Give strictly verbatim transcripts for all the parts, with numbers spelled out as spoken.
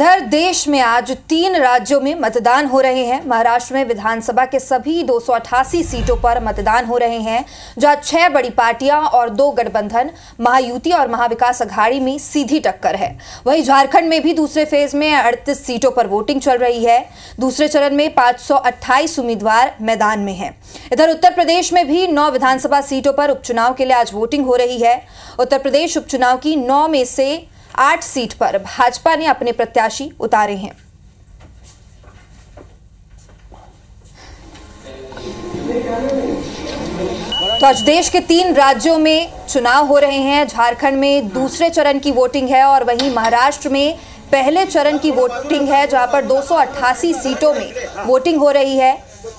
इधर देश में आज तीन राज्यों में मतदान हो रहे हैं। महाराष्ट्र में विधानसभा के सभी दो सौ अट्ठासी सीटों पर मतदान हो रहे हैं, जहां छह बड़ी पार्टियां और दो गठबंधन महायुति और महाविकास अघाड़ी में सीधी टक्कर है। वहीं झारखंड में भी दूसरे फेज में अड़तीस सीटों पर वोटिंग चल रही है। दूसरे चरण में पांच सौ अट्ठाईस उम्मीदवार मैदान में हैं। इधर उत्तर प्रदेश में भी नौ विधानसभा सीटों पर उपचुनाव के लिए आज वोटिंग हो रही है। उत्तर प्रदेश उपचुनाव की नौ में से आठ सीट पर भाजपा ने अपने प्रत्याशी उतारे हैं। तो आज देश के तीन राज्यों में चुनाव हो रहे हैं। झारखंड में दूसरे चरण की वोटिंग है और वहीं महाराष्ट्र में पहले चरण की वोटिंग है, जहां पर दो सौ अट्ठासी सीटों में वोटिंग हो रही है।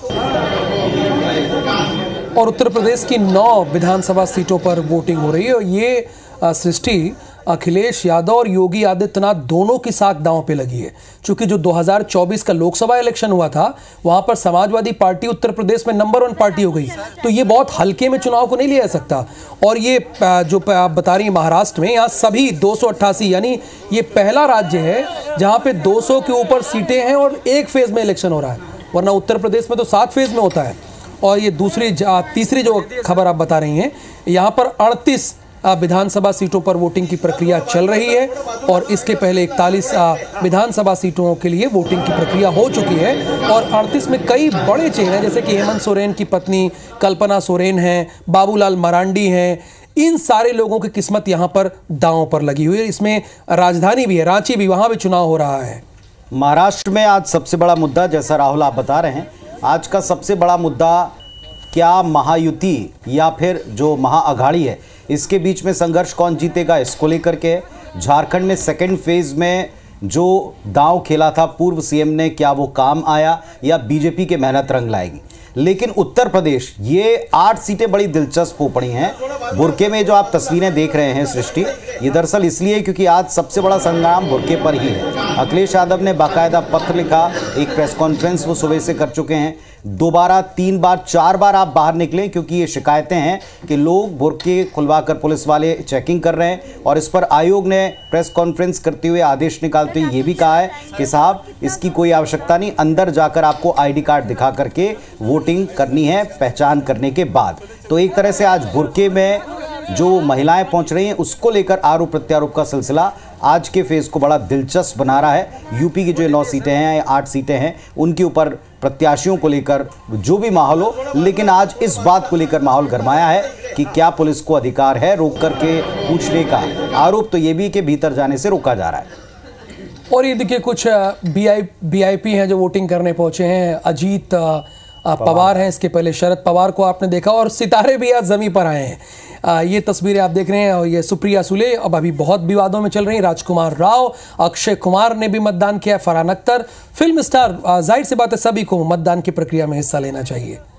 और उत्तर प्रदेश की नौ विधानसभा सीटों पर वोटिंग हो रही है। और ये सृष्टि अखिलेश यादव और योगी आदित्यनाथ दोनों की साख दांव पे लगी है, क्योंकि जो दो हज़ार चौबीस का लोकसभा इलेक्शन हुआ था वहां पर समाजवादी पार्टी उत्तर प्रदेश में नंबर वन पार्टी हो गई। तो ये बहुत हल्के में चुनाव को नहीं लिया जा सकता। और ये जो आप बता रही हैं महाराष्ट्र में, यहाँ सभी दो सौ अट्ठासी, यानी ये पहला राज्य है जहां पे दो सौ के ऊपर सीटें हैं और एक फेज में इलेक्शन हो रहा है, वरना उत्तर प्रदेश में तो सात फेज में होता है। और ये दूसरी तीसरी जो खबर आप बता रही हैं, यहाँ पर अड़तीस विधानसभा सीटों पर वोटिंग की प्रक्रिया चल रही है और इसके पहले इकतालीस विधानसभा सीटों के लिए वोटिंग की प्रक्रिया हो चुकी है। और अड़तीस में कई बड़े चेहरे जैसे कि हेमंत सोरेन की पत्नी कल्पना सोरेन हैं, बाबूलाल मरांडी हैं, इन सारे लोगों की किस्मत यहाँ पर दांव पर लगी हुई है। इसमें राजधानी भी है, रांची भी, वहाँ भी चुनाव हो रहा है। महाराष्ट्र में आज सबसे बड़ा मुद्दा, जैसा राहुल आप बता रहे हैं, आज का सबसे बड़ा मुद्दा क्या महायुति या फिर जो महाअघाड़ी है, इसके बीच में संघर्ष कौन जीतेगा, इसको लेकर के। झारखंड में सेकेंड फेज में जो दांव खेला था पूर्व सीएम ने, क्या वो काम आया या बीजेपी के मेहनत रंग लाएगी। लेकिन उत्तर प्रदेश, ये आठ सीटें बड़ी दिलचस्प हो पड़ी हैं। बुरके में जो आप तस्वीरें देख रहे हैं सृष्टि, ये दरअसल इसलिए क्योंकि आज सबसे बड़ा संग्राम बुरके पर ही है। अखिलेश यादव ने बाकायदा पत्र लिखा, एक प्रेस कॉन्फ्रेंस वो सुबह से कर चुके हैं। दोबारा तीन बार चार बार आप बाहर निकलें, क्योंकि ये शिकायतें हैं कि लोग बुरके खुलवाकर पुलिस वाले चेकिंग कर रहे हैं। और इस पर आयोग ने प्रेस कॉन्फ्रेंस करते हुए, आदेश निकालते हुए ये भी कहा है कि साहब इसकी कोई आवश्यकता नहीं, अंदर जाकर आपको आईडी कार्ड दिखा करके वोटिंग करनी है पहचान करने के बाद। तो एक तरह से आज बुरके में जो महिलाएं पहुंच रही हैं, उसको लेकर आरोप प्रत्यारोप का सिलसिला आज के फेज को बड़ा दिलचस्प बना रहा है। यूपी की जो नौ सीटें हैं, आठ सीटें हैं, उनके ऊपर प्रत्याशियों को लेकर जो भी माहौल हो, लेकिन आज इस बात को लेकर माहौल गरमाया है कि क्या पुलिस को अधिकार है रोक करके पूछने का। आरोप तो ये भी कि भीतर जाने से रोका जा रहा है। और ये देखिए, कुछ B I B I P हैं जो वोटिंग करने पहुंचे हैं। अजीत पवार हैं, इसके पहले शरद पवार को आपने देखा, और सितारे भी आज जमीन पर आए हैं। आ, ये तस्वीरें आप देख रहे हैं। और ये सुप्रिया सुले अब अभी बहुत विवादों में चल रही हैं। राजकुमार राव, अक्षय कुमार ने भी मतदान किया, फरहान अख्तर, फिल्म स्टार। जाहिर सी बात है सभी को मतदान की प्रक्रिया में हिस्सा लेना चाहिए।